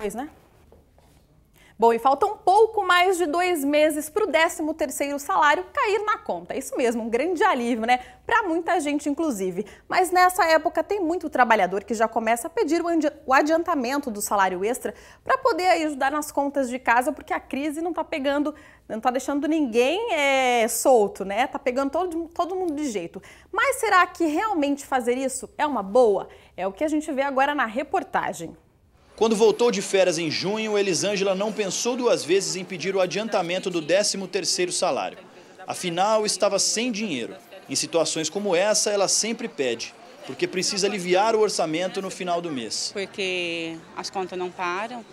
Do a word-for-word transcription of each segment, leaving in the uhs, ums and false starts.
Pois, né? Bom, e falta um pouco mais de dois meses para o décimo terceiro salário cair na conta. Isso mesmo, um grande alívio, né? Para muita gente, inclusive. Mas nessa época tem muito trabalhador que já começa a pedir o adiantamento do salário extra para poder ajudar nas contas de casa, porque a crise não está pegando, não está deixando ninguém é, solto, né? Tá pegando todo, todo mundo de jeito. Mas será que realmente fazer isso é uma boa? É o que a gente vê agora na reportagem. Quando voltou de férias em junho, Elisângela não pensou duas vezes em pedir o adiantamento do décimo terceiro salário. Afinal, estava sem dinheiro. Em situações como essa, ela sempre pede, porque precisa aliviar o orçamento no final do mês. Porque as contas não param,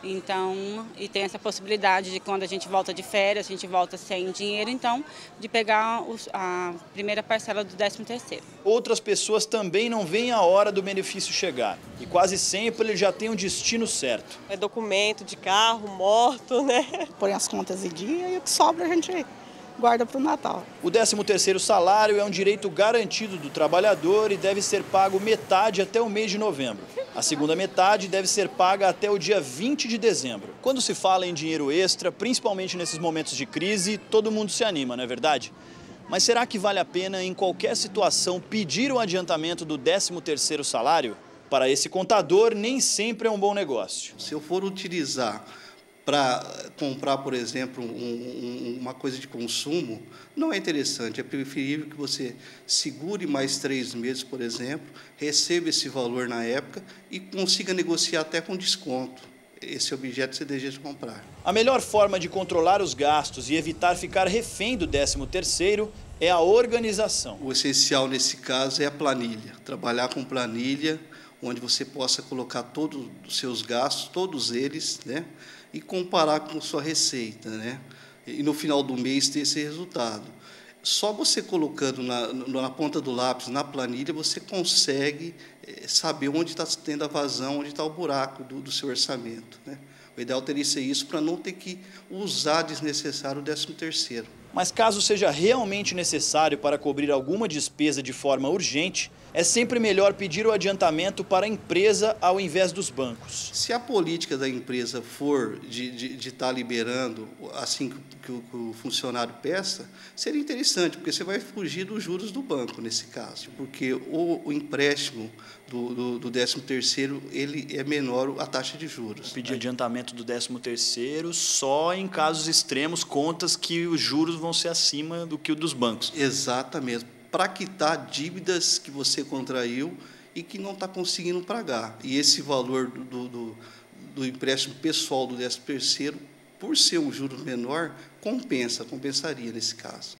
então, e tem essa possibilidade de quando a gente volta de férias, a gente volta sem dinheiro, então, de pegar os, a primeira parcela do décimo terceiro. Outras pessoas também não veem a hora do benefício chegar. E quase sempre ele já tem um destino certo. É documento de carro, moto, né? Põe as contas em dia e o que sobra a gente guarda para o Natal. O décimo terceiro salário é um direito garantido do trabalhador e deve ser pago metade até o mês de novembro. A segunda metade deve ser paga até o dia vinte de dezembro. Quando se fala em dinheiro extra, principalmente nesses momentos de crise, todo mundo se anima, não é verdade? Mas será que vale a pena, em qualquer situação, pedir o adiantamento do décimo terceiro salário? Para esse contador, nem sempre é um bom negócio. Se eu for utilizar para comprar, por exemplo, um, um, uma coisa de consumo, não é interessante. É preferível que você segure mais três meses, por exemplo, receba esse valor na época e consiga negociar até com desconto esse objeto que você deseja comprar. A melhor forma de controlar os gastos e evitar ficar refém do décimo terceiro é a organização. O essencial nesse caso é a planilha. Trabalhar com planilha, onde você possa colocar todos os seus gastos, todos eles, né? E comparar com sua receita, né? E no final do mês ter esse resultado. Só você colocando na, na ponta do lápis, na planilha, você consegue saber onde está tendo a vazão, onde está o buraco do, do seu orçamento, né? O ideal teria ser isso para não ter que usar desnecessário o décimo terceiro. Mas caso seja realmente necessário para cobrir alguma despesa de forma urgente, é sempre melhor pedir o adiantamento para a empresa ao invés dos bancos. Se a política da empresa for de estar de, de tá liberando assim que, que, o, que o funcionário peça, seria interessante, porque você vai fugir dos juros do banco nesse caso, porque o, o empréstimo do, do, do décimo terceiro ele é menor a taxa de juros. Pedir né? adiantamento do décimo terceiro só em casos extremos, contas que os juros vão ser acima do que o dos bancos. Exatamente. Para quitar dívidas que você contraiu e que não está conseguindo pagar. E esse valor do, do, do empréstimo pessoal do décimo terceiro, por ser um juro menor, compensa, compensaria nesse caso.